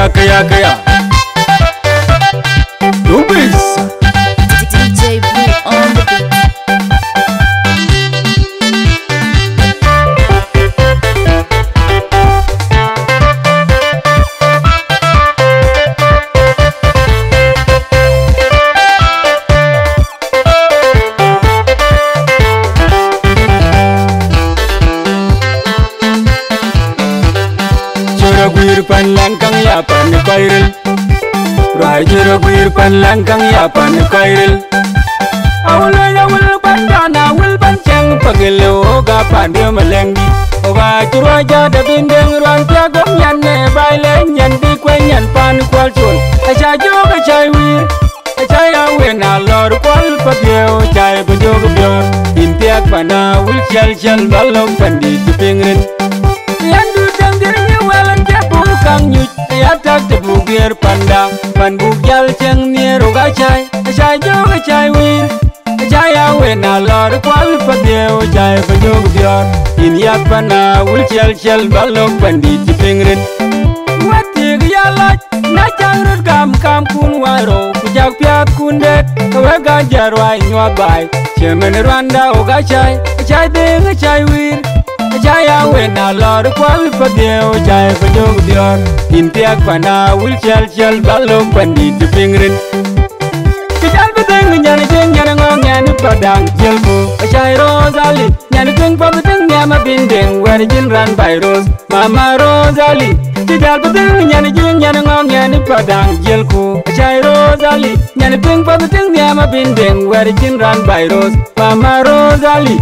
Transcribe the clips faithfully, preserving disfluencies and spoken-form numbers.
kaya kaya kaya Lubis D J Blue on the beat. Guir pan langkang ya pan kairil Rai jero guir pan langkang ya pan kairil Awla ya wil bandana wil bancang pagelo ga pan de melengi Oga chura ja da bindeng ruan tia gom nyan ne baile nyan di kwen nyan pan kwal chul Acha jo ga chai wir Acha ya we na lor kwal pagyo chai bunjo ga bior Intiak pana wil chal chal balong pandi tupingrin Yandu dangir nyewalan kang nyut ya tak te bugir panda pan bugyal cheng ni roga chai chai jo ga chai wir chai ya we na lor kwal padeo chai pajo gyor in ya pana ul chel chel balok pandi tipingrin wati ya la na chang rut kam kam kun waro kujak pya kun det ka ga jarwai nywa bai chemen rwanda oga chai chai de ga chai wir Jaya we na lor kwal padeo jai pajo gyor in tiak pana ul chel chel balok pandi tipingrin Kijal beteng nyan jeng nyan ngong nyan padang jelbu Jai Rosali nyan keng pa beteng nyama bindeng wer jin ran by Rose Mama Rosali Kijal beteng nyan jeng nyan ngong nyan padang jelku Jai Rosali nyan keng pa beteng nyama bindeng wer jin ran by Rose Mama Rosali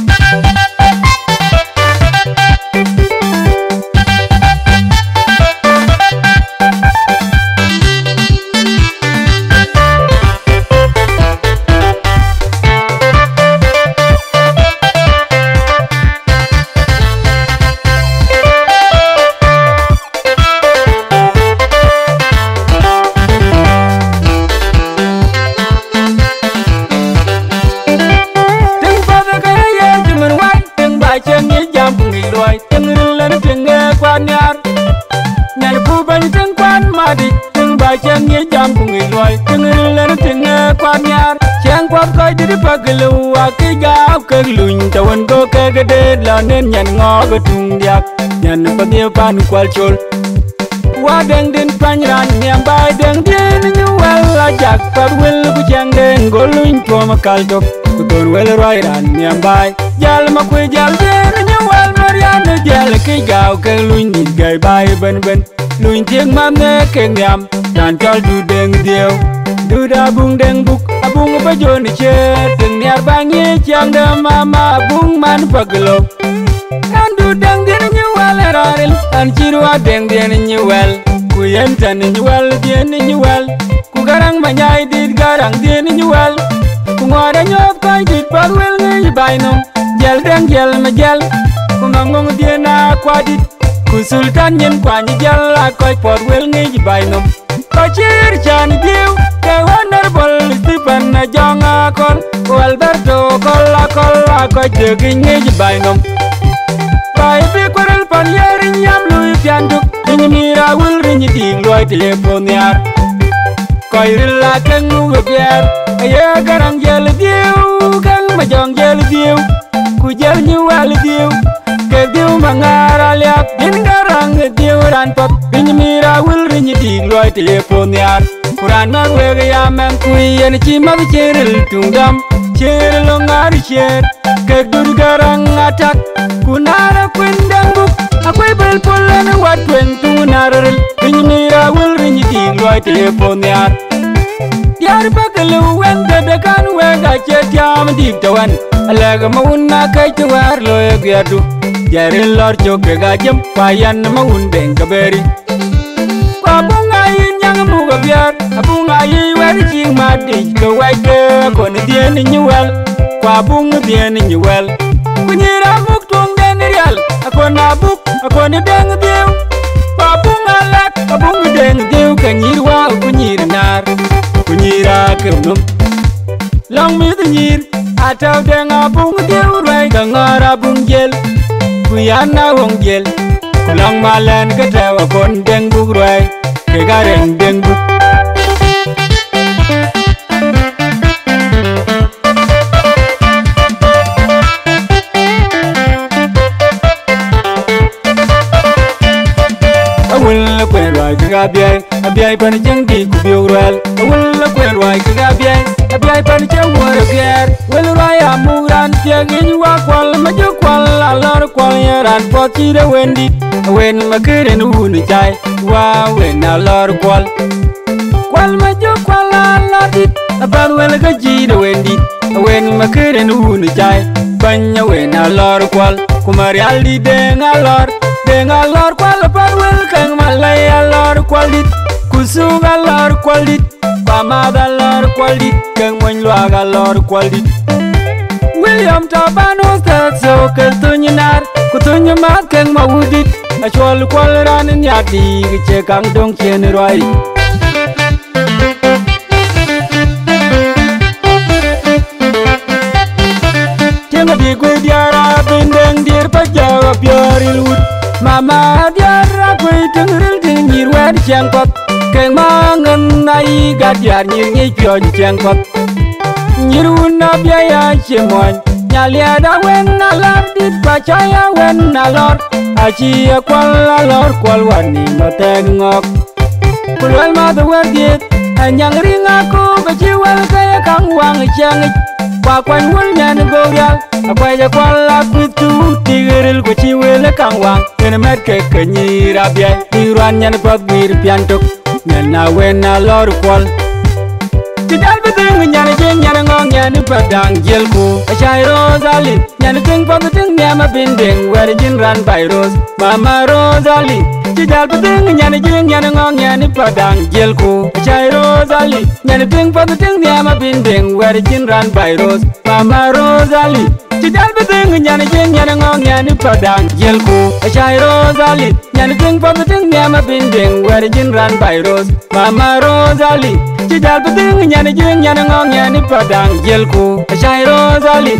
Chang ye jam kung iloi kung ilan ting kwam yar chang kwam koi di paglu aki gao keng luin tawan go ke gede la nen nyan ngo ga tung diak nyan pa dia pan kwal chol wa deng din pan ran nyam bai deng din nyu wel la jak pa wel ku chang den go luin to ma kal tok ku ton wel roi ran nyam bai jal ma ku jal den nyu wel marian jal ki gao keng luin ni gai bai ben ben luin tieng mam ne keng nyam Dan kal du deng dieu Du da bung deng buk Abung pa joni che Teng niar bangi Chiang da mama Abung man paglo Dan du deng dien nyuel eraril Dan chirua deng dien nyuel Ku yen tan nyuel dien nyuel Ku garang manyai dit garang dien nyuel Ku ngora nyop koi dit parwel ngi bainom Jel deng jel ma jel Ku ngongong dien aquadit Ku sultan yen kwa nyi jel Akoi parwel ngi bainom Kacir chan diu ke honorable Stephen na jonga kol ko Alberto kola kola ko jogi ngi bainom bai bi korel pan yeri nyam lui pianduk ni mira wul ri dig loy telefon yar ko irla ken mu biar ye garang jel diu kang ma jong jel diu ku jel ni wal diu ke diu mangara liap din garang diu ran pop ni mira wul ri dig loy telefon yar kuran man wege ya man kuyen chi ma cheril tungdam cheril ngari cher ke dur garang atak kunara kwendang buk akwai bel polen wat twen tunaril ni mira wul ri dig loy telefon yar yar bakalu wende de kan wega chetiam dig tawan alaga mauna kai tuwar loy gyadu jaril lor choke gajem payan maun deng kaberi Abunga yin yang muga biar Abunga yi wari ching madi Ka waike kone dien nyuel Kwa bunga dien nyuel Kunyira muk tuong den rial Akona buk akone deng diu Kwa bunga lak Abunga deng diu Kanyirwa kunyir nar Kunyira keunum Long mi nyir Atau deng abunga diu Rai kangara bung jel Kuyana wong jel Kulang malan katawa kon deng buk rai ke garen dengu awul kwen roi ke gabiai abiai pan jeng di ku biurel awul kwen roi ke gabiai abiai pan jeng wor bier wel roi amuran tiagin wa kwal maju kwal alor kwal yaran poti de wendi wen makeren unu chai wa wen alor kwal kwal maju kwal alor dit aban wel ga ji de wendi wen makeren unu chai banya wen alor kwal kumari aldi de ngalor de ngalor kwal par wel kang malay alor kwal dit kusung alor kwal dit pamad alor kwal dit kang mon lwa alor kwal dit William Tabano so ketunyinar kutunyimat kang mawudit achol kwal ran nyati che kang dong chen roi Jenga di kwe diara bindeng dir pa jawa biarilud Mama diara kwe tengril tingir wad jangkot keng mangen nai gadiar nyir ngi pion jangkot Nyiruna biaya cemon Nyalia da wen nalar dit pacaya wen nalor Aci ya kwal alor kwal wani mateng ngok Kulwel madu werdit Anyang ring aku kejiwel kaya kang wang cengit Wakwan wul nyan gorial Akwai ya kwal akutu Tigiril kejiwel kang wang Kena met ke kenyira biay Tiruan nyan pat bir piantuk Nyana wen nalor kwal Tidal bedeng nyana jeng nyana ngong nyana padang jelku Achai Rosalie nyana ting padu ting nyama bindeng Werjin ran by Rose Mama Rosalie Tidal bedeng nyana jeng nyana ngong nyana padang jelku Achai Rosalie nyana ting padu ting nyama bindeng Werjin ran by Rose Mama Rosalie Tidal bedeng nyana jeng nyana ngong nyana padang jelku Achai Rosalie nyana ting padu ting nyama bindeng Werjin ran by Rose Mama Rosalie Tidal bedeng nyana jeng nyana ngong nyana padang jelku Achai Rosalie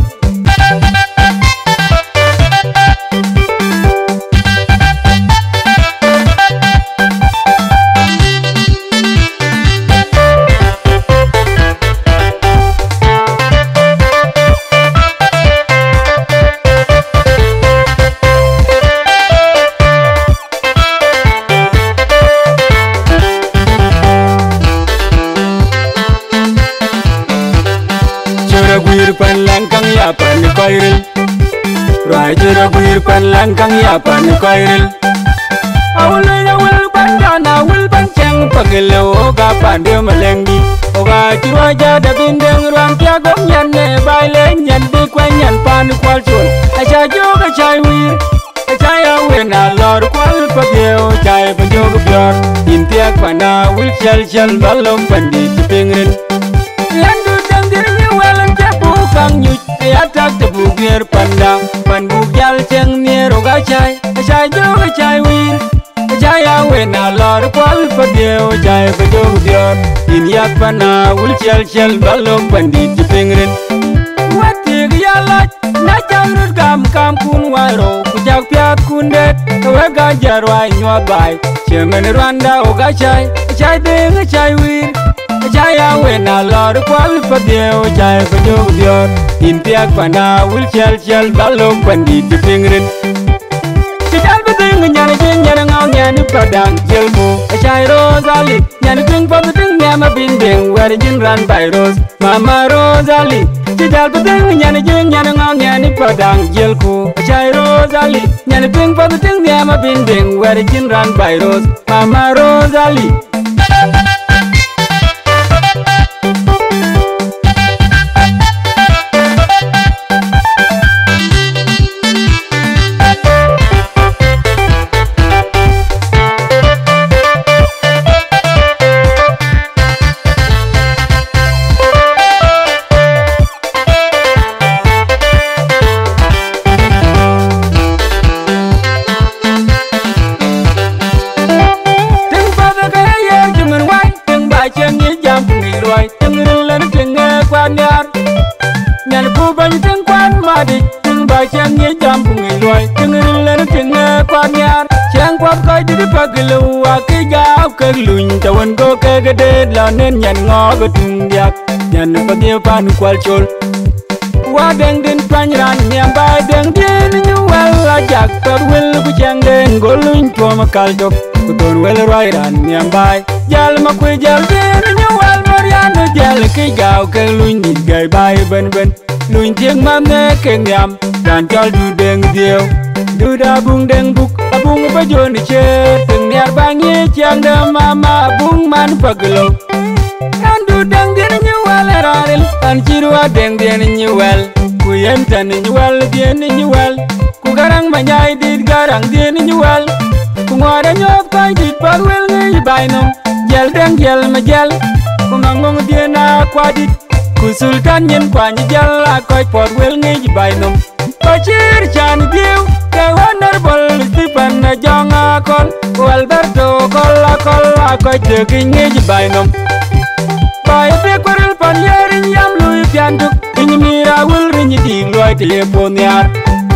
pan langkang ya pan koiril Rai jera guir pan langkang ya pan koiril Awul ya wul pan dana wul pan ceng pagele oga pande melengi Oga chirwa jada bindeng ruang tiagom nyan ne baile nyan di kwen nyan pan kwal chun Acha joga chai wir Acha ya wen alor kwal pageo chai panjoga bior Intiak pana wul chal chal balom pandi tipingrin Yandu tangdir ni welang jabu kang nyuj Ayatak tebu biar pandang Pan bugyal ceng niero gacai Achai joga chai wir Achai ya wen alor kwal pageo chai panjoga bior Inyak pana wul chal chal balom pandi tipingrin Watig yalaj na changrut kam kam kun waro Kujak piat kundet Kawega jarwai nyua bai Chemen Rwanda o gachai Achai deng achai wir Achai ya wen alor kwal pageo chai panjoga bior Intiak pana wul chal chal balom pandi tipingrin Tidal bedeng nyana jeng nyana ngong nyana padang jelku Achai Rosalie nyana ting padu ting nyama bindeng Werjin ran by Rose Mama Rosalie Tidal bedeng nyana jeng nyana ngong nyana padang jelku Achai Rosalie nyana ting padu ting nyama bindeng Werjin ran by Rose Mama Rosalie Cheng kwa kwap kai di paglu aki jaw ke luñ tawan go ke gede la nen nyan ngo go tung diak nyan pa dio pan kwal chol wa deng din pan ran nyam ba deng din ñu wel la jak pa wel ku chang den go luñ to ma kal tok ku don wel roi ran nyam ba jal ma ku jal din ñu wel mariano jal ki jaw ke luñ ni gai bai ben ben luñ tieng mam ne ke nyam dan chol du deng dio du da bung deng buk abung ba joni che teng niar bangi chiang da mama bung man paglo an du deng din ñu wel raril an chirwa deng din ñu wel ku yen tan ñu wel din ñu wel ku garang ma nyai dit garang din ñu wel ku ngore nyop kai dit par wel ngi bainom jel deng jel ma jel ku ngong din a kwadit ku sultan nyen kwa ni jel a koi por wel ngi bainom Pachir chan diu ke honorable Stephen na jonga kol Alberto kola kola ko tegi ngeji bainom Bai pe korel pan yerin yam lui piantuk Inyi mira wul rinyi dig loy telepon yar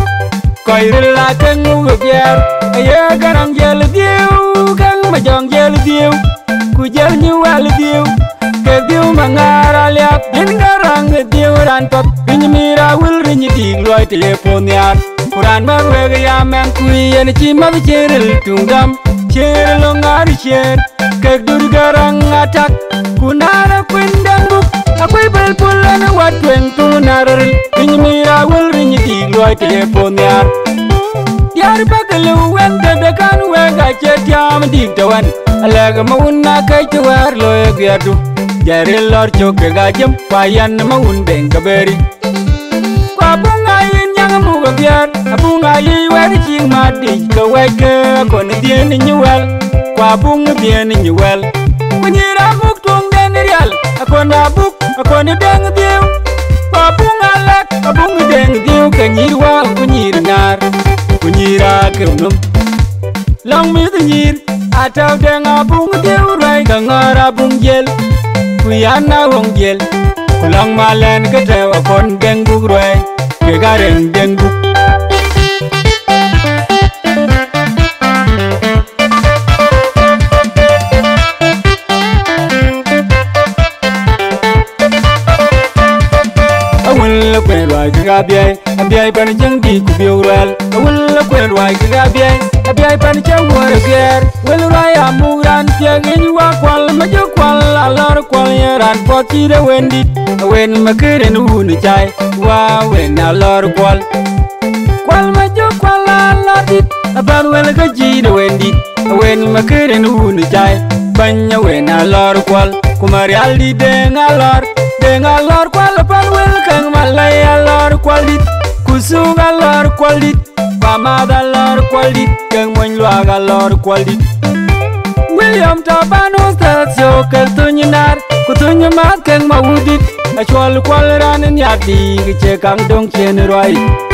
Koiril la kengu gubiar Aye garang jel diu Kang majong jel diu Ku jel nyual diu Ke diu mangara liap Din garang diu ran pop Inyi mira wul rinyi dig loy telepon yar Kuran marwega yaman kuyen chima bicheril tungdam Cheril ngari cher Kek dur garang atak Kunara kwendang buk Akoy bel pulan wat weng tunaril Inyi mira wul rinyi dig loy telepon yar Yar bagalu wen dedekan wega chetiam dig tawan Alega mauna kay tuwar loy gyadu Jaril lor choke gajem Payan maun beng kaberi Kwa bunga yin yang muga biar Bunga yi wari ching madi Ka wake kone dien nyuel Kwa bunga dien nyuel Kunyira muk tung den rial Akona buk akone deng diu Kwa bunga lak Bunga deng diu Kanyirwa kunyir ngar Kunyira kirunum Long mi tu nyir Atau deng abung diu Rai kangara bung jel Kuyana wong jel Kulang malen ketewa kon deng buk rai Kegareng deng buk Awul kwen roi kagabiay Abiay pan jang di kubiyo rel Awul kwen roi kagabiay Abiay pan jang wara ger Wel roi amuran Tiag inywa kwal majo kwal Alor kwal yeran poti da wendit Awen makirin unu chay Wa wen alor kwal Kwal majo kwal alor dit Aban wel gaji da wendit Awen makirin unu chay Banya wen alor kwal Kumari aldi deng alor Deng alor kwal pan wel kang malay alor kwal dit Kusung alor kwal dit Pamad alor kwal dit Kang moinluag alor kwal dit William Tabano Statsio kel tunyinar Kutunya mat kang mawudit Achwal kwal ranin yadi Kiche kang dong chen roi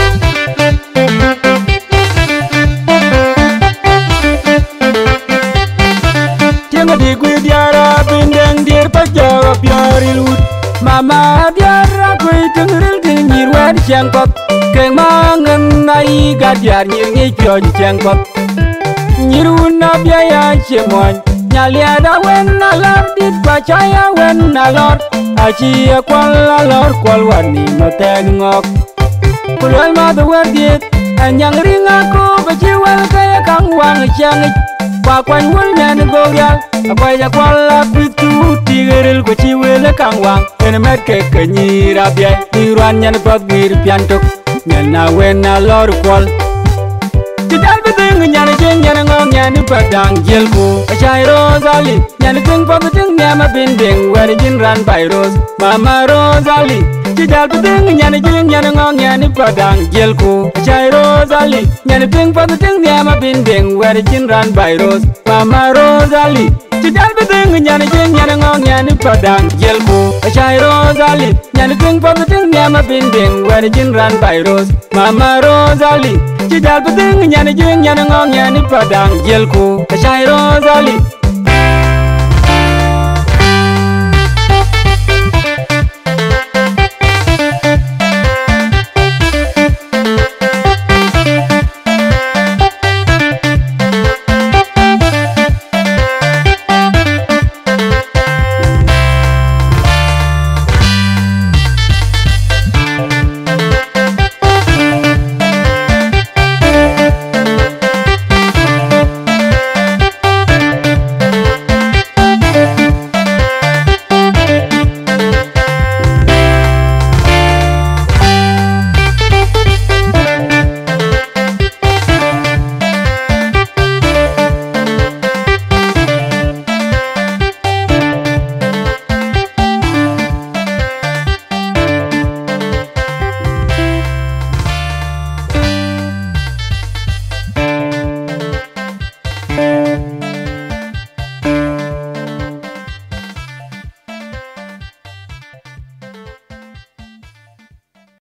Tianga di gui diara Bindeng dir pajawa biari lut Mama diara gui tengeril kenyir wadi cengkop Keng mangen nai gadiar nyir ngi pion cengkop Nyiruna biaya cemoy Nyaliada wen alor dit pacaya wen alor Aci kwal alor kwal wani mateng ngok Kulwal madu werdit Anyang ring aku baciwal kaya kang wang cengik Pakwan wul nyan gorial Akwai ya kwal apitu Tigeril baciwal kang wang Enemet ke kenyira biay Niruan nyan pagir piantok Nyan wen alor kwal Tidal bedeng nyan jeng nyan ngong nyan padang jelku Achai Rosali nyan ting pabedeng nyama bindeng Wari jin ran by Rose Mama Rosali Tidal bedeng nyan jeng nyan ngong nyan padang jelku Achai Rosali nyan ting pabedeng nyama bindeng Wari jin ran by Rose Mama Rosali Tidal bedeng nyan jeng nyan ngong nyan padang jelku Achai Rosali nyan ting pabedeng nyama bindeng Wari jin ran by Rose Mama Rosali Tidal bedeng nyan jeng nyan ngong nyan padang jelku Achai Rosali